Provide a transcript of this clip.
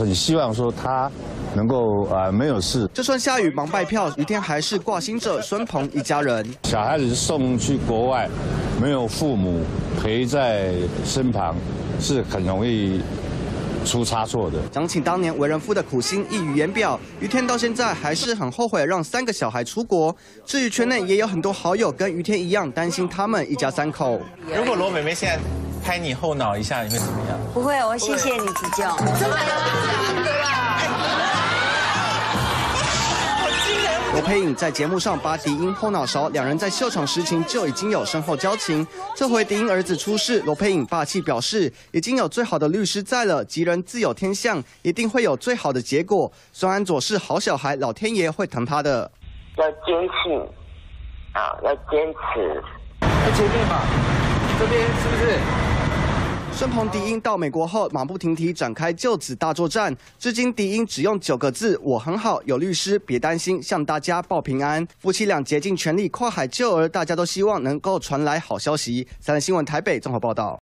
很希望说他能够没有事。 就算下雨忙拜票，于天还是挂心着孙鹏一家人。 小孩子送去国外，没有父母陪在身旁，是很容易出差错的。 讲起当年为人父的苦心，溢于言表。于天到现在还是很后悔让3个小孩出国。至于圈内也有很多好友跟于天一样，担心他们一家3口。 如果罗美美现在拍你后脑一下，你会怎么样？ 不会，我谢谢你指教。真的罗佩颖在节目上把迪英后脑勺，2人在秀场实情就已经有深厚交情。这回迪英儿子出事，罗佩颖霸气表示，已经有最好的律师在了，吉人自有天相，一定会有最好的结果。孙安佐是好小孩，老天爷会疼他的。 要坚信，要坚持。 在前面吧，这边是不是？ 孙鹏、迪英到美国后，马不停蹄展开救子大作战。至今，迪英只用9个字：“我很好，有律师，别担心。”向大家报平安。夫妻俩竭尽全力跨海救儿，大家都希望能够传来好消息。3立新闻台北综合报道。